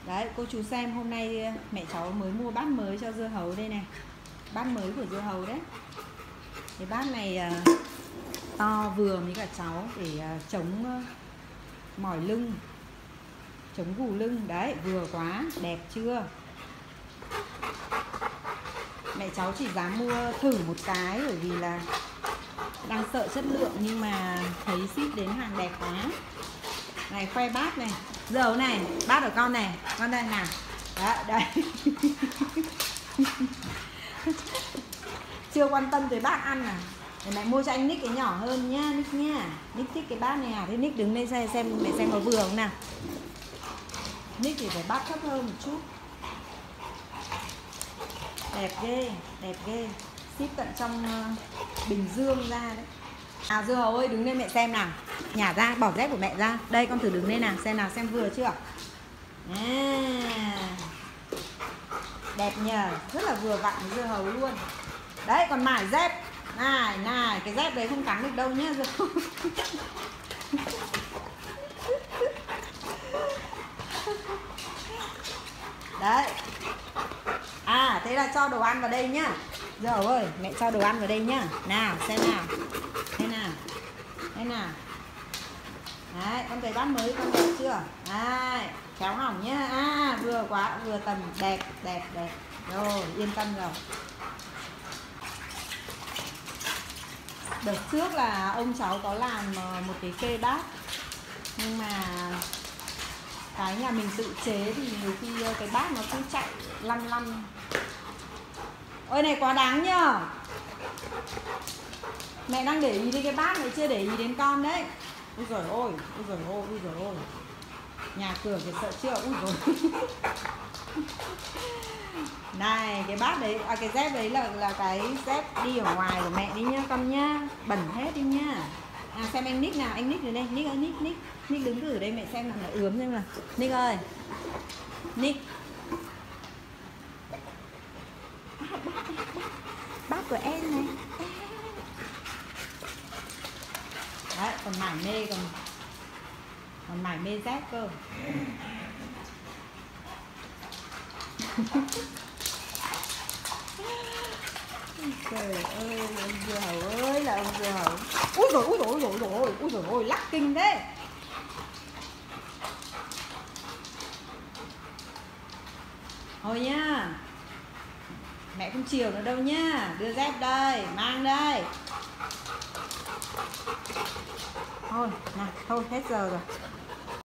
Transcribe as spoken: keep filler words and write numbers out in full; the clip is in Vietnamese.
Đấy, cô chú xem hôm nay mẹ cháu mới mua bát mới cho dưa hấu đây này. Bát mới của dưa hấu đấy. Cái bát này uh, to vừa với cả cháu để uh, chống uh, mỏi lưng, chống gù lưng. Đấy, vừa quá, đẹp chưa? Mẹ cháu chỉ dám mua thử một cái bởi vì là đang sợ chất lượng, nhưng mà thấy ship đến hàng đẹp quá. Này, khoe bát này, dưa hấu này, bát của con này, con đây nào. Đó, đây. Chưa quan tâm tới bát ăn à? Để mẹ mua cho anh Nick cái nhỏ hơn nhá, Nick nha. Nick thích cái bát này à? Thế Nick đứng lên xem xem mẹ xem có vừa không nào. Nick thì phải bát thấp hơn một chút. Đẹp ghê, đẹp ghê. Ship tận trong uh, Bình Dương ra đấy. À, dưa hấu ơi, đứng lên mẹ xem nào. Nhả ra, bỏ dép của mẹ ra. Đây, con thử đứng lên nào, xem nào, xem vừa chưa. À, đẹp nhờ, rất là vừa vặn với dưa hấu luôn. Đấy, còn mải dép. Này, này, cái dép đấy không cắn được đâu nhá. Đấy. À, thế là cho đồ ăn vào đây nhá. Dưa hấu ơi, mẹ cho đồ ăn vào đây nhá. Nào, xem nào. Thế nào. Thế nào. Đấy, con thấy bát mới con đẹp chưa? Đấy, khéo hỏng nhá. À, vừa quá, vừa tầm, đẹp, đẹp, đẹp. Rồi, yên tâm rồi. Đợt trước là ông cháu có làm một cái kê bát, nhưng mà cái nhà mình tự chế thì nhiều khi cái bát nó cứ chạy lăn lăn. Ôi này, quá đáng nhá. Mẹ đang để ý đến cái bát này, chưa để ý đến con đấy. Ui giời ôi, ui giời ôi, ui giời ôi. Nhà cửa thì sợ chưa, ui giời. Này, cái bát đấy, à cái dép đấy là là cái dép đi ở ngoài của mẹ đi nhá con nhá. Bẩn hết đi nhá. À, xem anh Nick nào, anh Nick rồi đây, Nick ơi, Nick, Nick. Nick đứng thử ở đây mẹ xem nào, nó ướm xem nào. Nick ơi. Nick. À, bát, bát, bát của em này. Đấy, còn mải mê, còn còn mải mê dép cơ. Trời ơi, ông dưa hấu ơi là ông dưa hấu. Úi dồi, úi dồi, úi dồi, úi dồi, úi dồi, úi lắc kinh thế. Thôi nhá. Mẹ không chiều nữa đâu nhá. Đưa dép đây, mang đây. Thôi, nào, thôi hết giờ rồi.